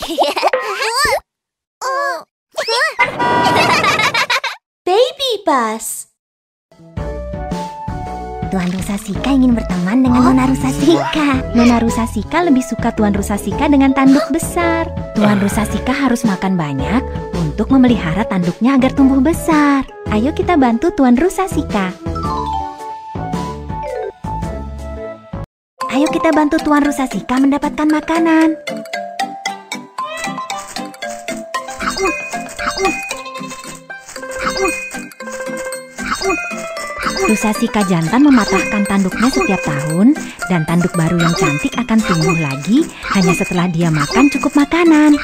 Baby Bus. Tuan Rusa Sika ingin berteman dengan Nona Rusa Sika. Nona Rusa Sika lebih suka Tuan Rusa Sika dengan tanduk besar. Tuan Rusa Sika harus makan banyak untuk memelihara tanduknya agar tumbuh besar. Ayo kita bantu Tuan Rusa Sika. Ayo kita bantu Tuan Rusa Sika mendapatkan makanan. Rusa Sika jantan mematahkan tanduknya setiap tahun dan tanduk baru yang cantik akan tumbuh lagi hanya setelah dia makan cukup makanan.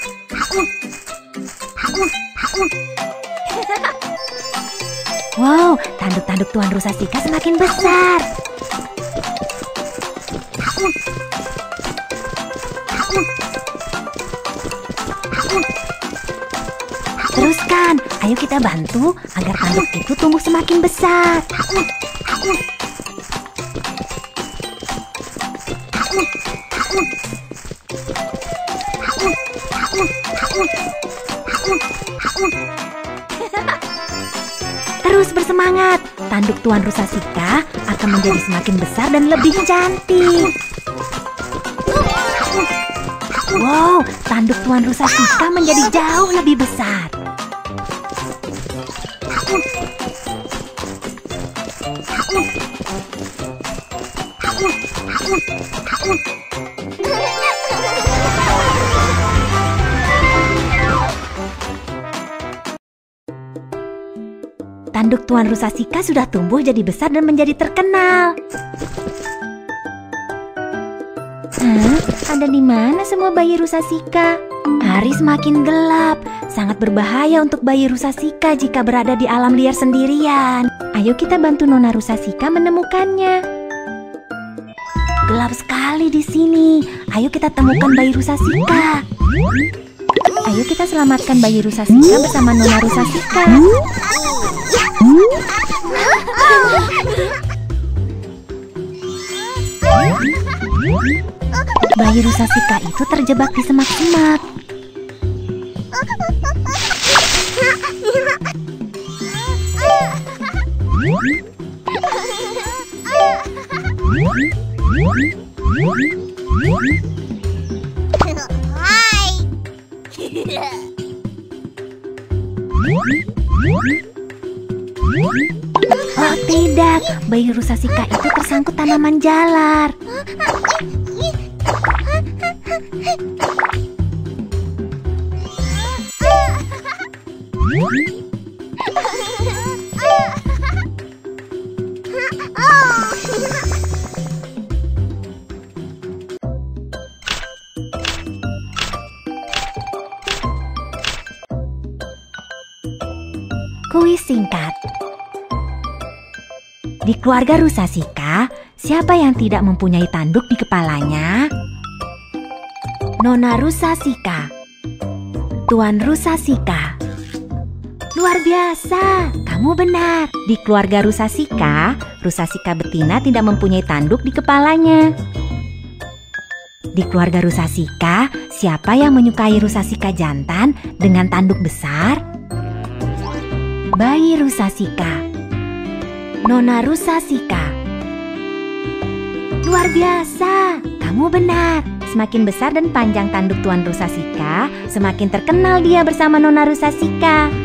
Wow, tanduk-tanduk Tuan Rusa Sika semakin besar. Teruskan, ayo kita bantu agar tanduk itu tumbuh semakin besar. Terus bersemangat, tanduk Tuan Rusa Sika akan menjadi semakin besar dan lebih cantik. Wow, tanduk Tuan Rusa Sika menjadi jauh lebih besar. Tanduk Tuan Rusa Sika sudah tumbuh jadi besar dan menjadi terkenal. Ada di mana semua bayi Rusa Sika? Hari semakin gelap, sangat berbahaya untuk bayi Rusa Sika jika berada di alam liar sendirian. Ayo kita bantu Nona Rusa Sika menemukannya. Gelap sekali di sini. Ayo kita temukan bayi Rusa Sika. Ayo kita selamatkan bayi Rusa Sika bersama Nona Rusa Sika. Bayi Rusa Sika itu terjebak di semak-semak. Oh tidak, bayi Rusa Sika itu tersangkut tanaman jalar. Kuis singkat. Di keluarga Rusa Sika, siapa yang tidak mempunyai tanduk di kepalanya? Nona Rusa Sika, Tuan Rusa Sika. Luar biasa, kamu benar. Di keluarga Rusa Sika betina tidak mempunyai tanduk di kepalanya. Di keluarga Rusa Sika, siapa yang menyukai Rusa Sika jantan dengan tanduk besar? Bayi Rusa Sika, Nona Rusa Sika. Luar biasa, kamu benar. Semakin besar dan panjang tanduk Tuan Rusa Sika, semakin terkenal dia bersama Nona Rusa Sika.